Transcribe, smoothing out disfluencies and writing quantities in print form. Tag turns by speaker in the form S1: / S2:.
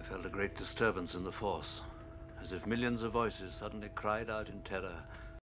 S1: felt a great disturbance in the force, as if millions of voices suddenly cried out in terror,